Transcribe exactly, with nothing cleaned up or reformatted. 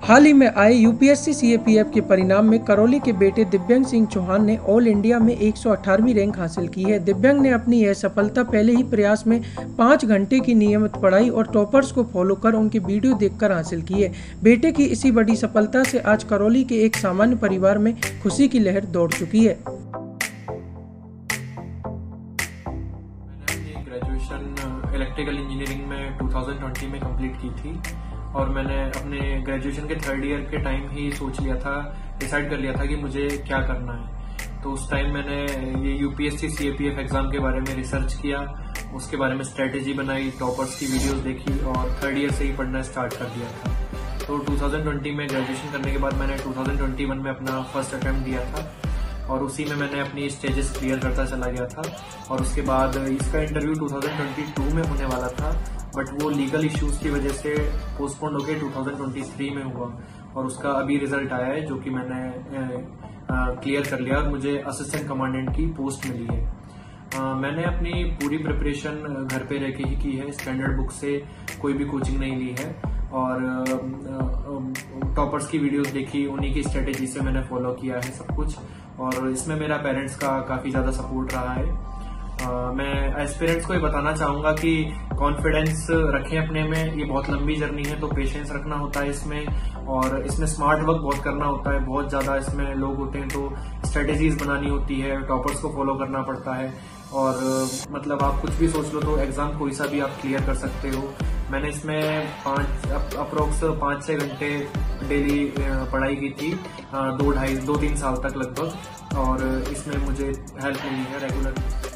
हाल ही में आए UPSC CAPF के परिणाम में करौली के बेटे दिव्यांग सिंह चौहान ने ऑल इंडिया में एक सौ अठारहवीं रैंक हासिल की है। दिव्यांग ने अपनी यह सफलता पहले ही प्रयास में पाँच घंटे की नियमित पढ़ाई और टॉपर्स को फॉलो कर उनकी वीडियो देखकर हासिल की है। बेटे की इसी बड़ी सफलता से आज करौली के एक सामान्य परिवार में खुशी की लहर दौड़ चुकी है। मैंने ग्रेजुएशन इलेक्ट्रिकल इंजीनियरिंग में दो हज़ार बीस में कंप्लीट की थी और मैंने अपने ग्रेजुएशन के थर्ड ईयर के टाइम ही सोच लिया था, डिसाइड कर लिया था कि मुझे क्या करना है। तो उस टाइम मैंने ये यूपीएससी सीएपीएफ एग्जाम के बारे में रिसर्च किया, उसके बारे में स्ट्रेटेजी बनाई, टॉपर्स की वीडियोस देखी और थर्ड ईयर से ही पढ़ना स्टार्ट कर दिया था। तो दो हज़ार बीस में ग्रेजुएशन करने के बाद मैंने दो हज़ार इक्कीस में अपना फर्स्ट अटेम्प्ट दिया था और उसी में मैंने अपनी स्टेजेस क्लियर करता चला गया था। और उसके बाद इसका इंटरव्यू दो हज़ार बाईस में होने वाला था, बट वो लीगल इश्यूज की वजह से पोस्टपोन होकर दो हज़ार तेईस में हुआ और उसका अभी रिजल्ट आया है, जो कि मैंने क्लियर कर लिया और मुझे असिस्टेंट कमांडेंट की पोस्ट मिली है। आ, मैंने अपनी पूरी प्रिपरेशन घर पे रह के ही की है, स्टैंडर्ड बुक से कोई भी कोचिंग नहीं ली है और टॉपर्स की वीडियोस देखी, उन्हीं की स्ट्रेटेजी से मैंने फॉलो किया है सब कुछ और इसमें मेरा पेरेंट्स का काफी ज्यादा सपोर्ट रहा है। Uh, मैं एस्पिरेंट्स को ये बताना चाहूंगा कि कॉन्फिडेंस रखें अपने में, ये बहुत लंबी जर्नी है तो पेशेंस रखना होता है इसमें और इसमें स्मार्ट वर्क बहुत करना होता है, बहुत ज्यादा इसमें लोग होते हैं तो स्ट्रेटेजीज बनानी होती है, टॉपर्स को फॉलो करना पड़ता है और uh, मतलब आप कुछ भी सोच लो तो एग्जाम कोई सा भी आप क्लियर कर सकते हो। मैंने इसमें पाँच अप्रोक्स पाँच छः घंटे डेली पढ़ाई की थी, दो ढाई दो तीन साल तक लगभग, और इसमें मुझे हेल्प मिली है रेगुलर।